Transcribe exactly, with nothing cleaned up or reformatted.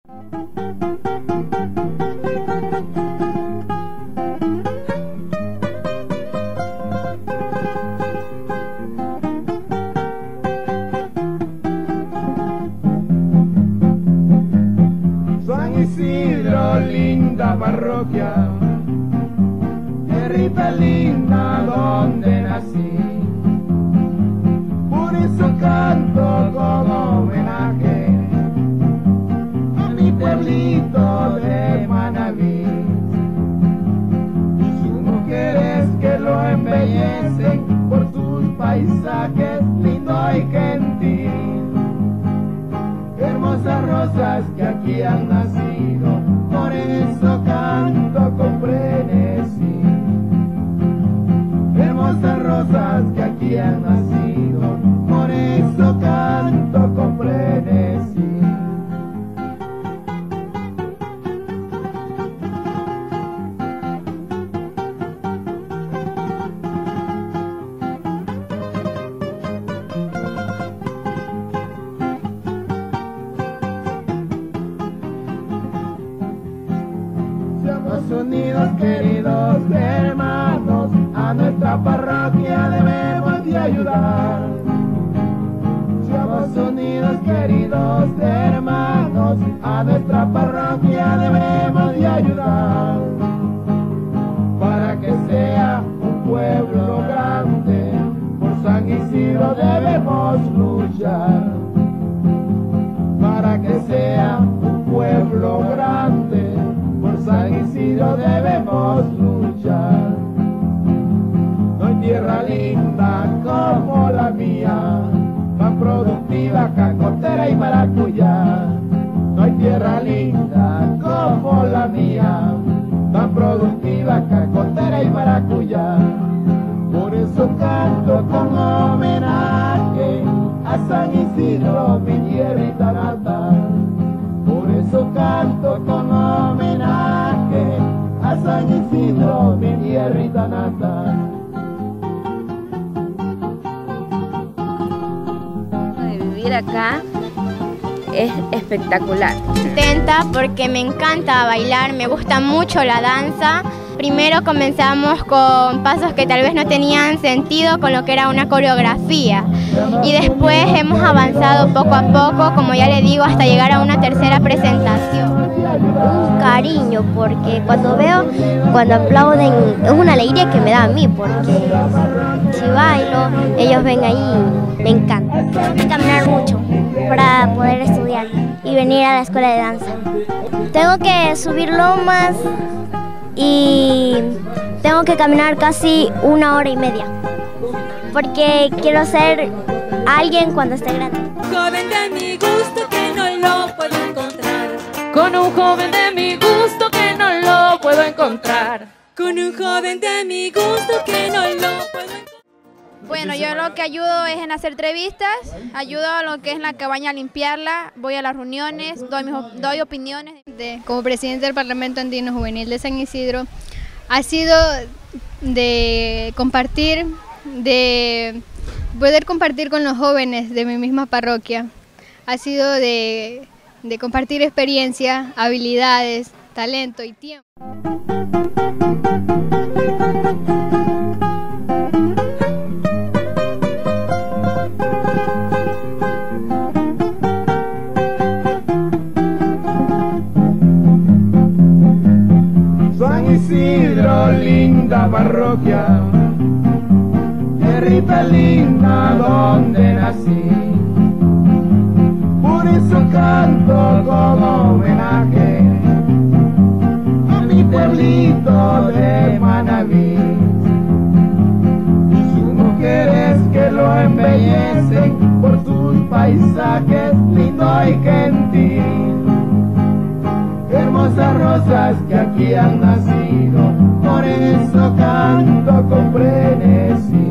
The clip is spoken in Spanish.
San Isidro, linda parroquia, tierrita linda donde nací. Por eso canto como homenaje a mi pueblito de Manabí. Y sus mujeres que lo embellecen por sus paisajes lindo y gentil. Hermosas rosas que aquí han nacido, por eso canto con frenesí. Hermosas rosas que aquí han nacido, por eso canto con frenesí. Seamos unidos, queridos hermanos, a nuestra parroquia debemos de ayudar. Seamos unidos, queridos hermanos, a nuestra parroquia debemos de ayudar. Para que sea un pueblo grande, por San Isidro debemos luchar. Para que sea un pueblo grande, por San Isidro debemos luchar. No hay tierra linda como la mía, tan productiva, cacotera y maracuyá. No hay tierra linda como la mía, tan productiva, cacotera y maracuyá. Por eso canto con homenaje a San Isidro, mi tierrita natal. Por eso canto con homenaje a San Isidro, mi tierrita natal. De vivir acá es espectacular. Contenta porque me encanta bailar, me gusta mucho la danza. Primero comenzamos con pasos que tal vez no tenían sentido con lo que era una coreografía y después hemos avanzado poco a poco, como ya le digo, hasta llegar a una tercera presentación. Un cariño, porque cuando veo, cuando aplauden, es una alegría que me da a mí, porque si bailo, ellos ven ahí, me encanta. Tengo que caminar mucho para poder estudiar y venir a la escuela de danza. Tengo que subir lomas y tengo que caminar casi una hora y media, porque quiero ser alguien cuando esté grande. Joven de mi gusto que no lo puedo encontrar. Con un joven de mi gusto que no lo puedo encontrar. Con un joven de mi gusto que no lo puedo encontrar. Bueno, yo lo que ayudo es en hacer entrevistas, ayudo a lo que es la cabaña a limpiarla, voy a las reuniones, doy, mis, doy opiniones. Como presidente del Parlamento Andino Juvenil de San Isidro, ha sido de compartir, de poder compartir con los jóvenes de mi misma parroquia, ha sido de, de compartir experiencia, habilidades, talento y tiempo. San Isidro, linda parroquia, tierrita linda donde nací. Por eso canto como homenaje a mi pueblito de Manabí. Y sus mujeres que lo embellecen por sus paisajes lindo y gentil. Hermosas rosas que aquí han nacido, por eso canto con frenesí.